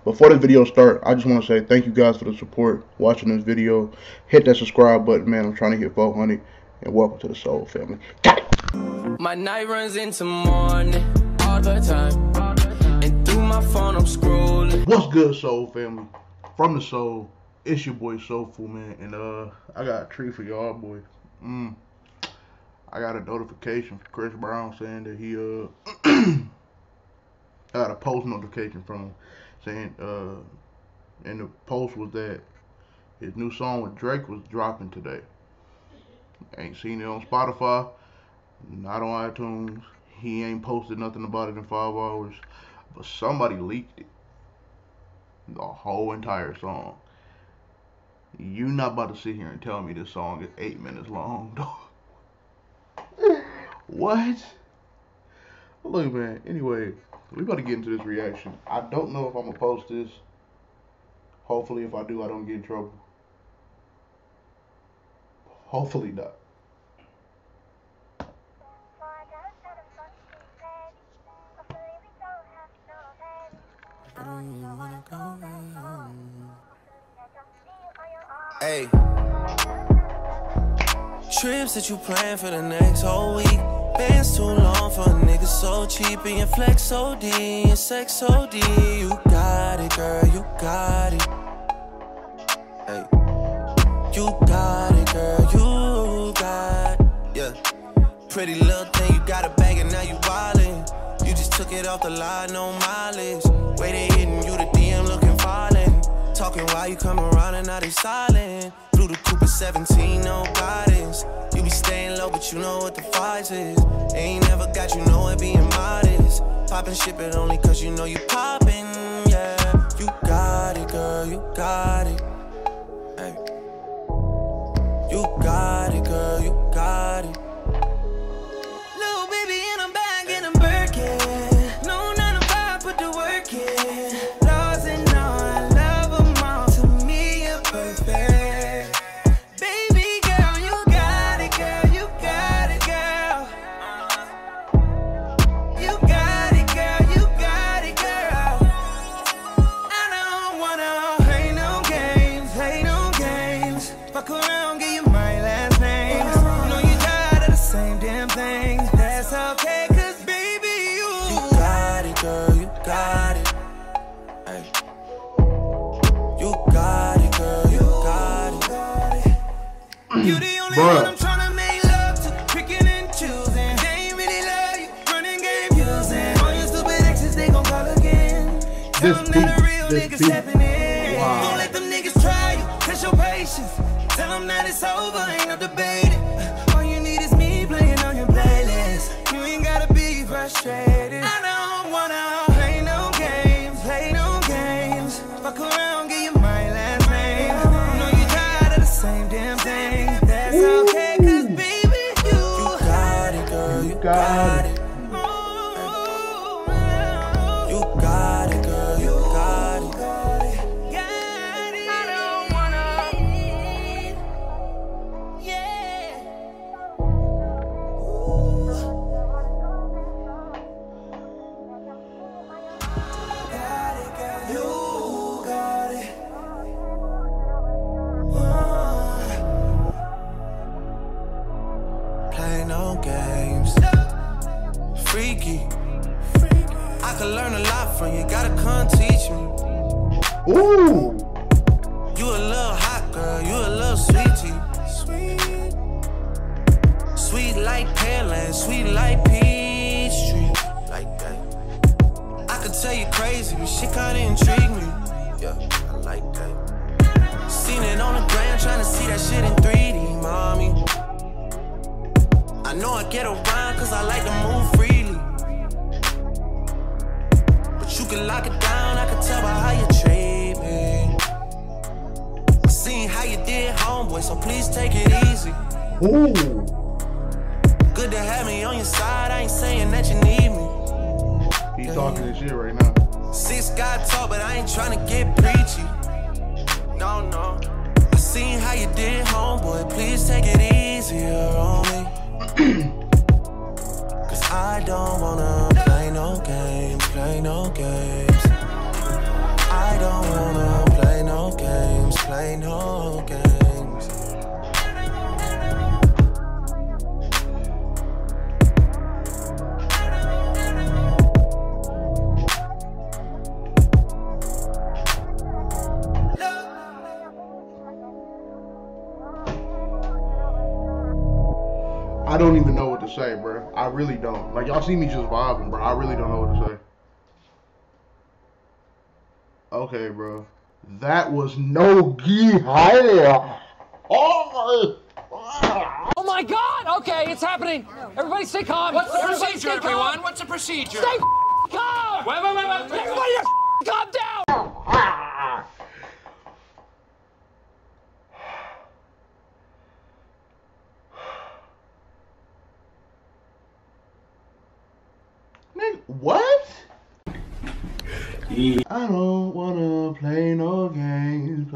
Before the video start, I just want to say thank you guys for the support watching this video. Hit that subscribe button, man. I'm trying to hit 400, and welcome to the Soul family. Got it. My night runs into morning all the time, and through my phone I'm scrolling. What's good, Soul family? From the Soul, it's your boy Soulful, man, and I got a treat for y'all, boy. I got a notification from Chris Brown saying that he I got a post notification from him saying and the post was that his new song with Drake was dropping today. Ain't seen it on Spotify, not on iTunes. He ain't posted nothing about it in 5 hours, but somebody leaked it, the whole entire song. You not about to sit here and tell me this song is 8 minutes long, dog. What? Look, man, anyway, we about to get into this reaction. I don't know if I'm gonna post this. Hopefully, if I do, I don't get in trouble. Hopefully not. Hey, trips that you plan for the next whole week. Bands too long for a nigga so cheap, and your flex OD, and sex OD. You got it, girl, you got it. Hey, you got it, girl, you got it. Yeah, pretty little thing, you got a bag and now you wildin'. You just took it off the line, no mileage. Way they hitting you, the DM looking violent. Talking while you come around and now they silent. Blue the Cooper 17, no guidance. You be staying low, but you know what the price is. Ain't never got you know it being modest. Poppin' shit, but only cause you know you poppin', yeah. You got it, girl, you got it. Hey. You got it, girl, you got it. Little baby in a bag in a Birkin. No 9 to 5, put the work in. Laws and all, I love them all. To me, you're perfect. You the only one I'm trying to make love to, picking and choosing. They ain't really love you, running game using. All your stupid exes, they gon' call again. Tell them that a real nigga stepping in. Don't let them niggas try you, test your patience. Tell them that it's over, ain't no debating. All you need is me playing on your playlist. You ain't gotta be frustrated. I don't wanna play no games, play no games. Fuck around, get you my last name. I know you tired of the same damn thing. Okay, cause baby, you got it, girl, you got it. You got it, girl, you got it. I don't wanna, yeah. Got it, girl, you got it. Play no games. Freaky. I could learn a lot from you, gotta come teach me. Ooh. You a little hot girl, you a little sweetie. Sweet like Pearland, sweet like Peachtree. Like that. I could tell you crazy, but shit kinda intrigue me. Yeah, I like that. Seen it on the gram, trying to see that shit in 3D, mommy. I know I get around cause I like to move freely. But you can lock it down, I can tell by how you treat me. I seen how you did, homeboy, so please take it easy. Ooh. Good to have me on your side, I ain't saying that you need me. He talking this shit right now. 6 God talk, but I ain't trying to get preachy. No, no. I seen how you did, homeboy, please take it easier on me. Cause I don't wanna play no games, play no games. I I don't even know what to say, bro. I really don't. Like, y'all see me just vibing, bro. I really don't know what to say. Okay, bro. That was no gi. Oh my God! Okay, it's happening. Everybody stay calm. What's the procedure, everyone? What's the procedure? Stay calm. Wait. Everybody just calm down. Nigga, what? I don't wanna play no games,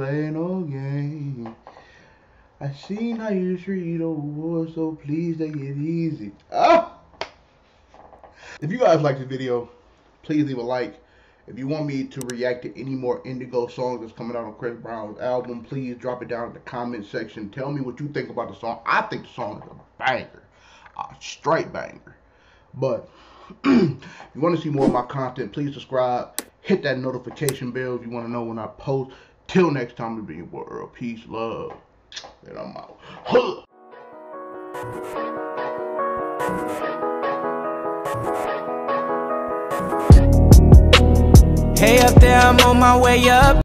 I seen how you treat old boys, so please take it easy. Ah! If you guys like this video, please leave a like. If you want me to react to any more Indigo songs that's coming out on Chris Brown's album, please drop it down in the comment section. Tell me what you think about the song. I think the song is a banger, a straight banger. But if you want to see more of my content, please subscribe. Hit that notification bell if you want to know when I post. Till next time, to be your boy Earl. Peace, love, and I'm out. Hey up there, I'm on my way up.